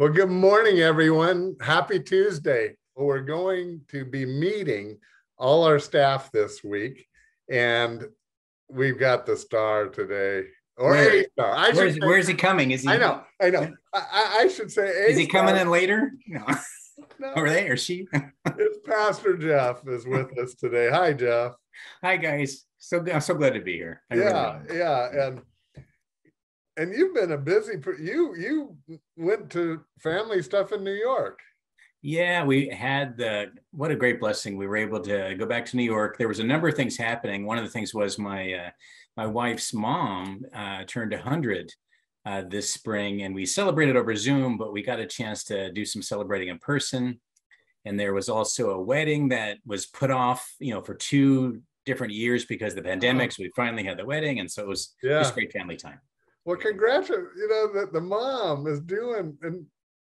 Well, good morning, everyone. Happy Tuesday. Well, we're going to be meeting all our staff this week, and we've got the star today, or a star. Where's he coming? Is he? I know. I should say a Is he star. coming in later? No. No, Or they or she? it's Pastor Jeff is with us today. Hi, Jeff. Hi guys. I'm so glad to be here. Yeah, and you've been a busy. You went to family stuff in New York. Yeah, we had what a great blessing. We were able to go back to New York. There was a number of things happening. One of the things was my wife's mom turned 100 this spring, and we celebrated over Zoom, but we got a chance to do some celebrating in person. And there was also a wedding that was put off, for 2 different years because of the pandemic. So we finally had the wedding, and so it was just great family time. Well, congratulations! That the mom is doing, and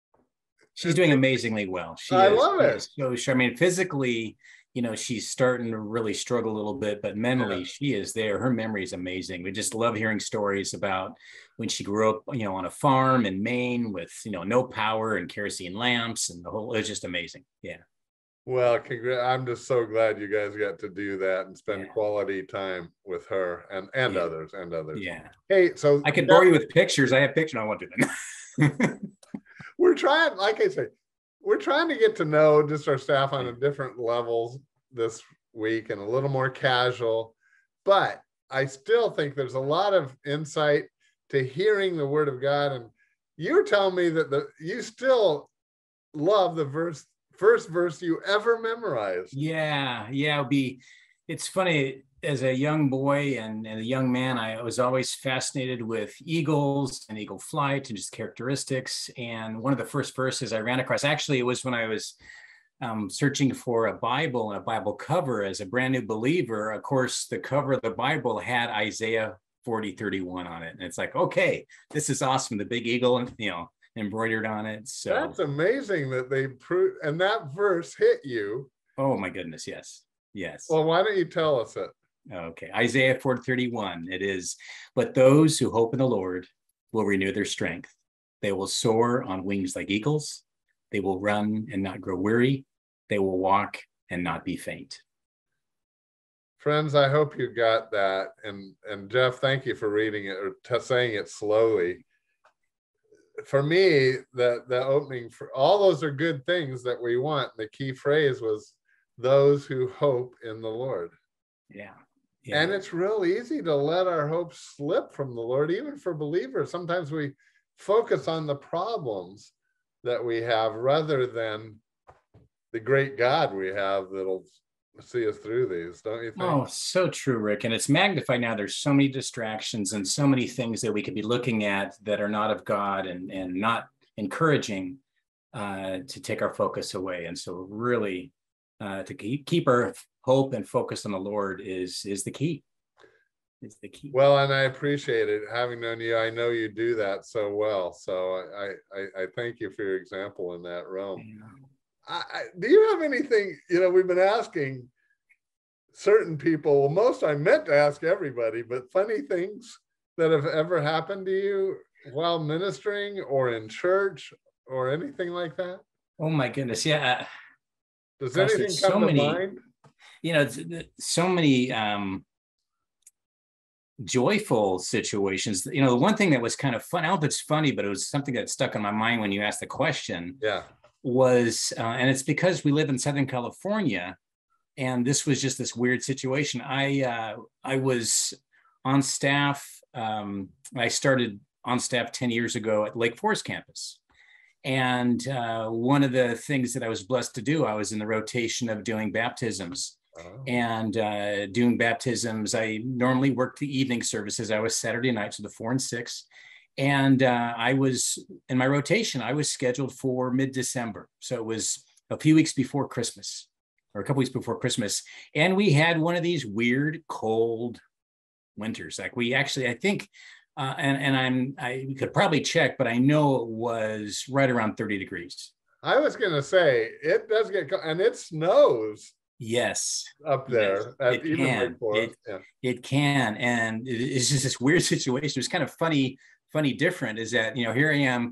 she's doing amazingly well. I love it. So, physically, she's starting to really struggle a little bit, but mentally, she is there. Her memory is amazing. We just love hearing stories about when she grew up, on a farm in Maine with, no power and kerosene lamps, and it was just amazing. Yeah. Well, I'm just so glad you guys got to do that and spend quality time with her and others. Yeah. Hey, so I can bore you with pictures. I have pictures. I won't do them. We're trying, like I say, we're trying to get to know just our staff on a different levels this week and a little more casual, but I still think there's a lot of insight to hearing the word of God. And you're telling me that you still love the first verse you ever memorized. Yeah. It's funny, as a young boy and a young man, I was always fascinated with eagles and eagle flight and just characteristics. And one of the first verses I ran across, actually, it was when I was searching for a Bible and a Bible cover as a brand new believer. Of course, the cover of the Bible had Isaiah 40:31 on it. And it's like, okay, this is awesome. The big eagle, embroidered on it. So that's amazing that they proved, and that verse hit you. Oh my goodness. Yes. Well, why don't you tell us it? Okay. Isaiah 4:31. It is, but those who hope in the Lord will renew their strength. They will soar on wings like eagles. They will run and not grow weary. They will walk and not be faint. Friends, I hope you got that. And Jeff, thank you for reading it or saying it slowly. For me, the opening, for all those are good things that we want. The key phrase was those who hope in the Lord. Yeah. And it's real easy to let our hope slip from the Lord, even for believers. Sometimes we focus on the problems that we have rather than the great God we have that'll see us through these, don't you think? Oh, so true, Rick. And it's magnified now. There's so many distractions and so many things that we could be looking at that are not of God and not encouraging to take our focus away. And so really to keep our hope and focus on the Lord is the key. It's the key. Well, and I appreciate it. Having known you, I know you do that so well. So I thank you for your example in that realm. Yeah. Do you have anything, we've been asking certain people, well, most I meant to ask everybody, but funny things that have ever happened to you while ministering or in church or anything like that? Oh my goodness. Yeah. Does anything come to mind? So many joyful situations. The one thing that was kind of fun, I don't know if it's funny, but it was something that stuck in my mind when you asked the question. Yeah. Was, and it's because we live in Southern California, and this was just this weird situation. I was on staff. I started on staff 10 years ago at Lake Forest campus. And one of the things that I was blessed to do, I was in the rotation of doing baptisms. Oh. And doing baptisms, I normally worked the evening services. I was Saturday night, so the 4 and 6. And I was, in my rotation, I was scheduled for mid-December. So it was a few weeks before Christmas, or a couple weeks before Christmas. And we had one of these weird, cold winters. Like we actually, I think, I could probably check, but I know it was right around 30 degrees. I was going to say, it does get, and it snows. Yes. Up there. Yes, it can. And it's just this weird situation. It was kind of funny different is that, here I am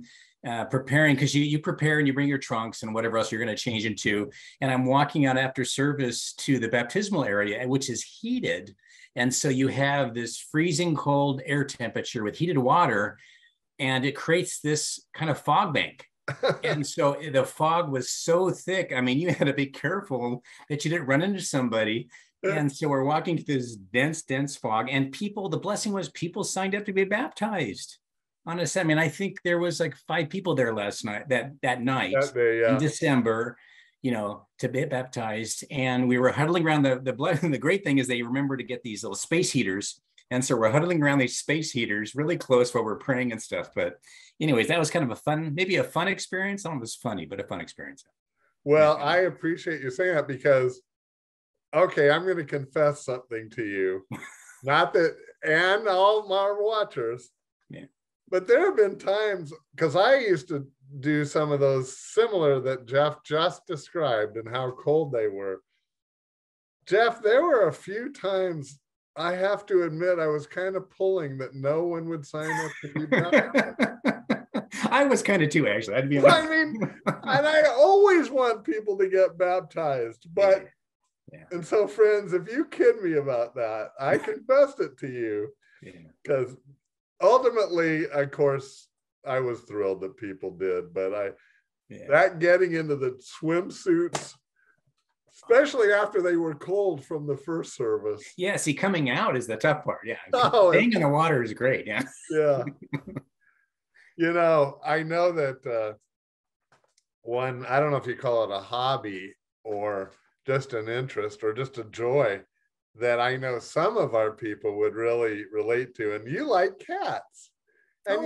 preparing, because you prepare and you bring your trunks and whatever else you're going to change into. And I'm walking out after service to the baptismal area, which is heated. And so you have this freezing cold air temperature with heated water, and it creates this kind of fog bank. And so the fog was so thick. I mean, you had to be careful that you didn't run into somebody. And so we're walking through this dense fog, and people, the blessing was people signed up to be baptized. Honestly, I mean, I think there was like 5 people there last night, that night in December, you know, to be baptized. And we were huddling around the blood. And the great thing is they remember to get these little space heaters. And so we're huddling around these space heaters really close while we're praying and stuff. But anyways, that was kind of a fun, maybe a fun experience. I don't know if it was funny, but a fun experience. Well, I appreciate you saying that, because, okay, I'm going to confess something to you. Not that, and all my watchers. Yeah. But there have been times, because I used to do some of those similar that Jeff just described and how cold they were. Jeff, there were a few times, I have to admit, I was kind of pulling that no one would sign up to be baptized. I was kind of too, actually. I'd be honest. I mean, and I always want people to get baptized, but yeah. And so, friends, if you kid me about that, I confessed it to you, because ultimately, of course, I was thrilled that people did, but that getting into the swimsuits, especially after they were cold from the first service. Yeah, see, coming out is the tough part. Yeah, staying in the water is great. Yeah. Yeah. You know, I know that one, I don't know if you call it a hobby or just an interest or just a joy, that I know some of our people would really relate to, and you like cats. And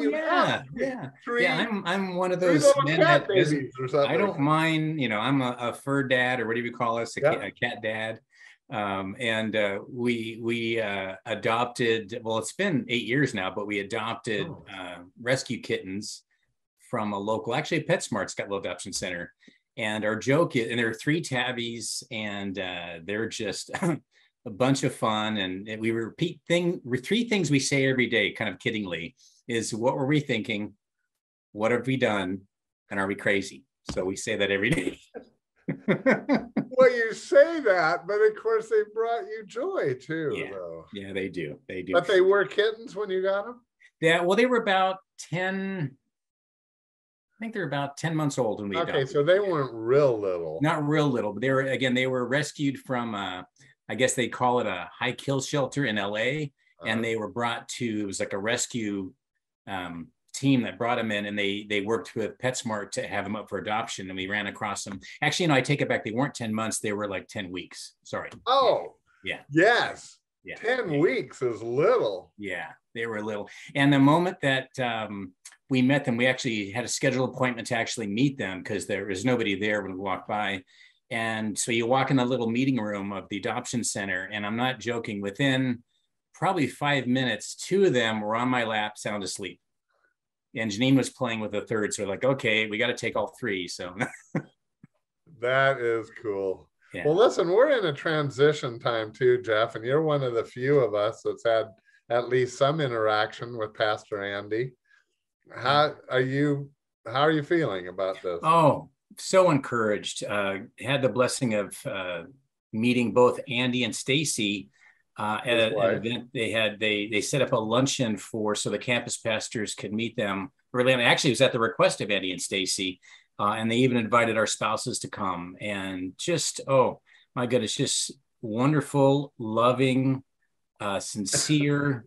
I'm one of those men that I don't mind, you know, I'm a fur dad, or whatever you call us, a cat dad. We adopted, well, it's been 8 years now, but we adopted rescue kittens from a local, actually PetSmart's got a little adoption center. And our joke is, and there are 3 tabbies, and they're just a bunch of fun. And we repeat 3 things we say every day, kind of kiddingly, is what were we thinking? What have we done? And are we crazy? So we say that every day. Well, you say that, but of course they brought you joy too, though. Yeah, they do. They do. But they were kittens when you got them? Yeah, well, they were about 10, I think they're about 10 months old when we adopted. Okay, so they weren't real little. Not real little, but they were rescued from, I guess they call it a high kill shelter in LA. And they were brought to, it was like a rescue team that brought them in, and they worked with PetSmart to have them up for adoption, and we ran across them. Actually, no, I take it back. They weren't 10 months. They were like 10 weeks. Sorry. Oh, yeah. Yes. Yeah. 10 weeks is little. Yeah, they were little. And the moment that we met them, we actually had a scheduled appointment to actually meet them, because there was nobody there when we walked by. And so you walk in the little meeting room of the adoption center, and I'm not joking, within probably 5 minutes, 2 of them were on my lap, sound asleep. And Janine was playing with the third. So we're like, okay, we got to take all 3. So that is cool. Yeah. Well, listen, we're in a transition time too, Jeff, and you're one of the few of us that's had at least some interaction with Pastor Andy. How are you feeling about this? Oh, so encouraged. Had the blessing of meeting both Andy and Stacy at an event they set up a luncheon so the campus pastors could meet them early on. Actually, it was at the request of Andy and Stacy, and they even invited our spouses to come. And just, oh my goodness, just wonderful, loving, sincere,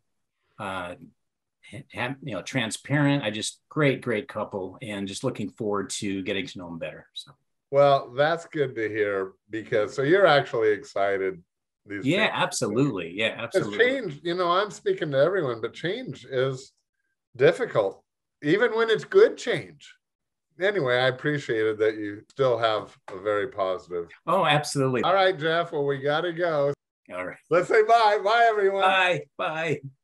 transparent. I just great couple, and just looking forward to getting to know them better. So, well, that's good to hear, because so you're actually excited. Absolutely. Yeah, absolutely. Change, I'm speaking to everyone, but change is difficult, even when it's good change. Anyway, I appreciated that you still have a very positive. Oh, absolutely. All right, Jeff. Well, we got to go. All right. Let's say bye. Bye, everyone. Bye.